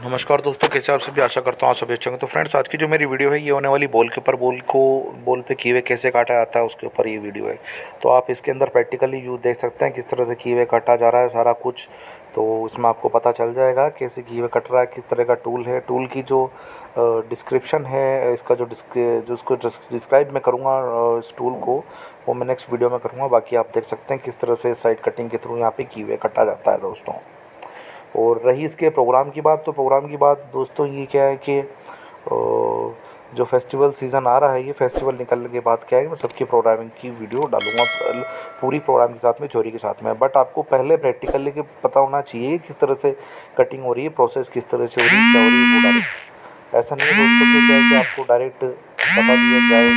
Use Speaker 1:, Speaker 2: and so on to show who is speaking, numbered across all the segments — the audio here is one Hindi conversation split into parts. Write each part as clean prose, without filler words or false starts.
Speaker 1: नमस्कार दोस्तों, कैसे आप सभी। आशा करता हूँ आप सभी अच्छे होंगे। तो फ्रेंड्स, आज की जो मेरी वीडियो है ये होने वाली बॉल के ऊपर, बॉल पे कीवे कैसे काटा जाता है उसके ऊपर ये वीडियो है। तो आप इसके अंदर प्रैक्टिकली व्यू देख सकते हैं किस तरह से कीवे काटा जा रहा है सारा कुछ। तो इसमें आपको पता चल जाएगा कैसे कीवे कट रहा है, किस तरह का टूल है। टूल की जो डिस्क्रिप्शन है, इसका जो उसको डिस्क्राइब मैं करूँगा इस टूल को, वो मैं नेक्स्ट वीडियो में करूँगा। बाकी आप देख सकते हैं किस तरह से साइड कटिंग के थ्रू यहाँ पे कीवे कटा जाता है दोस्तों। और रही इसके प्रोग्राम की बात, तो प्रोग्राम की बात दोस्तों ये क्या है कि जो फेस्टिवल सीज़न आ रहा है, ये फेस्टिवल निकलने के बाद क्या है, मैं सबकी प्रोग्रामिंग की वीडियो डालूंगा पूरी प्रोग्राम के साथ में, थ्योरी के साथ में। बट आपको पहले प्रैक्टिकली के पता होना चाहिए किस तरह से कटिंग हो रही है, प्रोसेस किस तरह से हो रही है, क्या हो रही है, वो डायरेक्ट ऐसा नहीं है दोस्तों कि क्या है कि आपको डायरेक्ट बता दिया जाए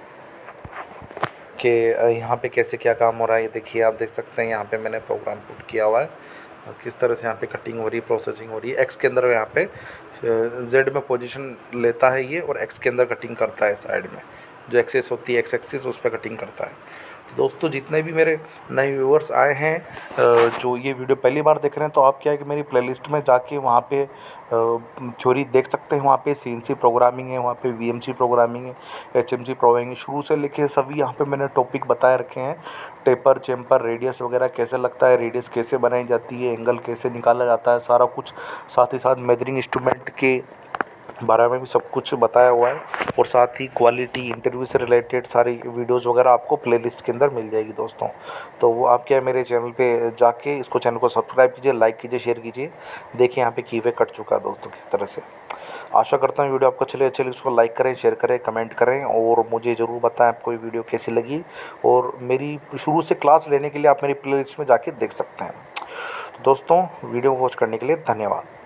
Speaker 1: कि यहाँ पे कैसे क्या काम हो रहा है। ये देखिए, आप देख सकते हैं यहाँ पे मैंने प्रोग्राम पुट किया हुआ है और किस तरह से यहाँ पे कटिंग हो रही है, प्रोसेसिंग हो रही है। एक्स के अंदर यहाँ पे जेड में पोजीशन लेता है ये, और एक्स के अंदर कटिंग करता है साइड में, जो एक्सेस होती है एक्स एक्सिस, उस पर कटिंग करता है। तो दोस्तों, जितने भी मेरे नए व्यूअर्स आए हैं जो ये वीडियो पहली बार देख रहे हैं, तो आप क्या है कि मेरी प्लेलिस्ट में जाके वहाँ पे थ्योरी देख सकते हैं। वहाँ पे सीएनसी प्रोग्रामिंग है, वहाँ पे वीएमसी प्रोग्रामिंग है, एचएमसी प्रोग्रामिंग, शुरू से लेके सभी यहाँ पे मैंने टॉपिक बताए रखे हैं। टेपर, चेम्पर, रेडियस वगैरह कैसे लगता है, रेडियस कैसे बनाई जाती है, एंगल कैसे निकाला जाता है, सारा कुछ। साथ ही साथ मेजरिंग इंस्ट्रूमेंट के बारे में भी सब कुछ बताया हुआ है। और साथ ही क्वालिटी, इंटरव्यू से रिलेटेड सारी वीडियोस वगैरह आपको प्लेलिस्ट के अंदर मिल जाएगी दोस्तों। तो वो आप क्या है, मेरे चैनल पे जाके इसको, चैनल को सब्सक्राइब कीजिए, लाइक कीजिए, शेयर कीजिए। देखिए यहाँ पे कीवे कट चुका है दोस्तों किस तरह से। आशा करता हूँ वीडियो आपको अच्छी लगी, उसको लाइक करें, शेयर करें, कमेंट करें, और मुझे ज़रूर बताएं आपको ये वीडियो कैसी लगी। और मेरी शुरू से क्लास लेने के लिए आप मेरी प्लेलिस्ट में जाके देख सकते हैं। तो दोस्तों, वीडियो वॉच करने के लिए धन्यवाद।